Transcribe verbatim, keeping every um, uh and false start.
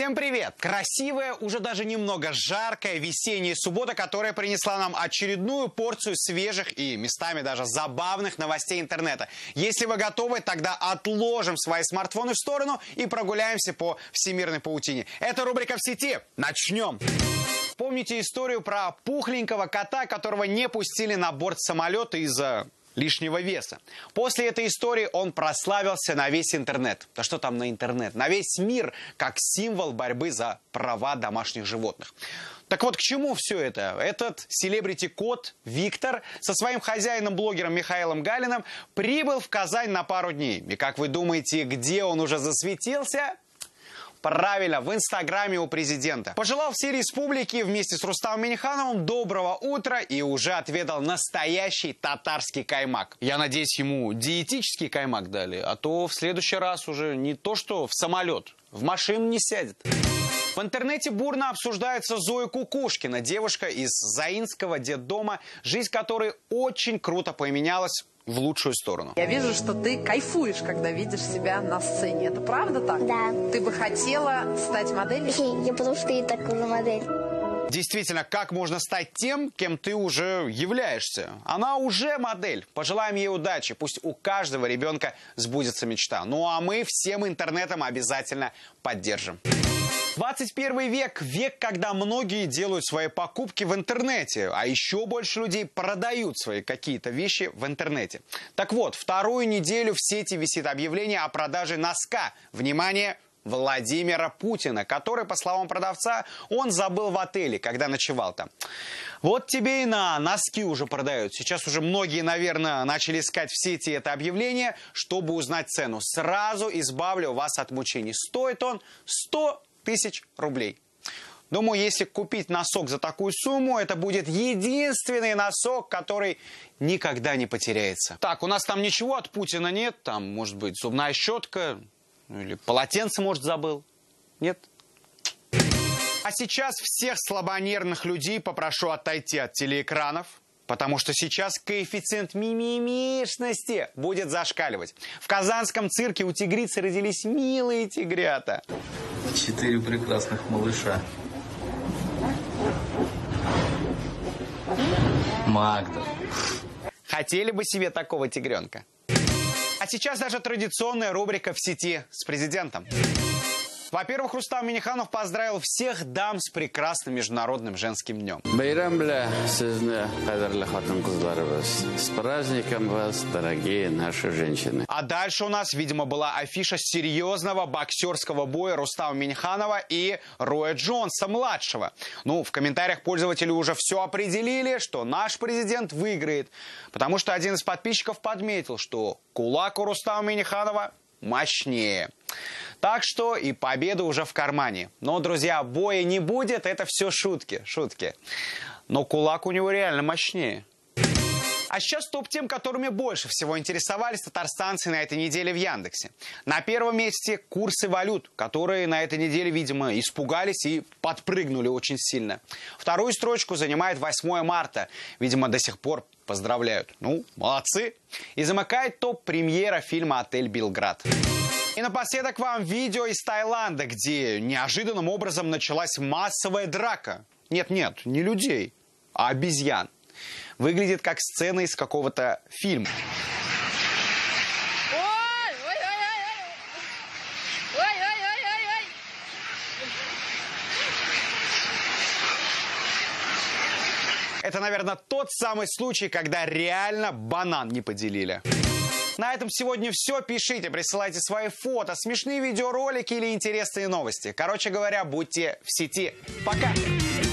Всем привет! Красивая, уже даже немного жаркая весенняя суббота, которая принесла нам очередную порцию свежих и местами даже забавных новостей интернета. Если вы готовы, тогда отложим свои смартфоны в сторону и прогуляемся по всемирной паутине. Это рубрика «В сети». Начнем! Помните историю про пухленького кота, которого не пустили на борт самолета из-за лишнего веса? После этой истории он прославился на весь интернет. Да что там на интернет? На весь мир, как символ борьбы за права домашних животных. Так вот, к чему все это? Этот селебрити-кот Виктор со своим хозяином-блогером Михаилом Галиным прибыл в Казань на пару дней. И как вы думаете, где он уже засветился? Правильно, в инстаграме у президента. Пожелал всей республике вместе с Рустамом Миннихановым доброго утра и уже отведал настоящий татарский каймак. Я надеюсь, ему диетический каймак дали, а то в следующий раз уже не то что в самолет, в машину не сядет. В интернете бурно обсуждается Зоя Кукушкина, девушка из Заинского детдома, жизнь которой очень круто поменялась в лучшую сторону. Я вижу, что ты кайфуешь, когда видишь себя на сцене. Это правда так? Да. Ты бы хотела стать моделью? Я потому что и так уже модель. Действительно, как можно стать тем, кем ты уже являешься? Она уже модель. Пожелаем ей удачи. Пусть у каждого ребенка сбудется мечта. Ну а мы всем интернетом обязательно поддержим. двадцать первый век – век, когда многие делают свои покупки в интернете, а еще больше людей продают свои какие-то вещи в интернете. Так вот, вторую неделю в сети висит объявление о продаже носка. Внимание! Владимира Путина, который, по словам продавца, он забыл в отеле, когда ночевал там. Вот тебе и на, носки уже продают. Сейчас уже многие, наверное, начали искать в сети это объявление, чтобы узнать цену. Сразу избавлю вас от мучений. Стоит он сто тысяч рублей. Думаю, если купить носок за такую сумму, это будет единственный носок, который никогда не потеряется. Так, у нас там ничего от Путина нет, там, может быть, зубная щетка... Или полотенце, может, забыл? Нет? А сейчас всех слабонервных людей попрошу отойти от телеэкранов, потому что сейчас коэффициент мимимишности будет зашкаливать. В казанском цирке у тигрицы родились милые тигрята. Четыре прекрасных малыша. Магда. Хотели бы себе такого тигренка? А сейчас даже традиционная рубрика «В сети» с президентом. Во-первых, Рустам Минниханов поздравил всех дам с прекрасным Международным женским днем. С праздником вас, дорогие наши женщины. А дальше у нас, видимо, была афиша серьезного боксерского боя Рустама Минниханова и Роя Джонса-младшего. Ну, в комментариях пользователи уже все определили, что наш президент выиграет. Потому что один из подписчиков подметил, что кулак у Рустама Минниханова мощнее. Так что и победа уже в кармане. Но, друзья, боя не будет, это все шутки, шутки. Но кулак у него реально мощнее. А сейчас топ-тем, которыми больше всего интересовались татарстанцы на этой неделе в Яндексе. На первом месте курсы валют, которые на этой неделе, видимо, испугались и подпрыгнули очень сильно. Вторую строчку занимает восьмое марта. Видимо, до сих пор поздравляют. Ну, молодцы. И замыкает топ премьера фильма «Отель Белград». И напоследок вам видео из Таиланда, где неожиданным образом началась массовая драка. Нет-нет, не людей, а обезьян. Выглядит как сцена из какого-то фильма. Это, наверное, тот самый случай, когда реально банан не поделили. На этом сегодня все. Пишите, присылайте свои фото, смешные видеоролики или интересные новости. Короче говоря, будьте в сети. Пока!